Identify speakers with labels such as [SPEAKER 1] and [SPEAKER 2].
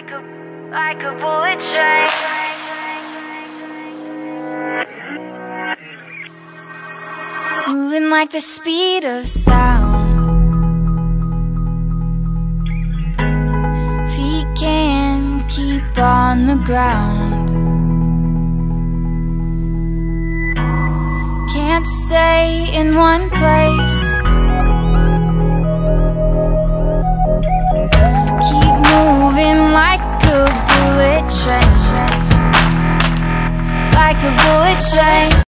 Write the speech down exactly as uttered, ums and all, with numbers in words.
[SPEAKER 1] Like a, like a bullet train. Moving like the speed of sound. Feet can't keep on the ground. Can't stay in one place.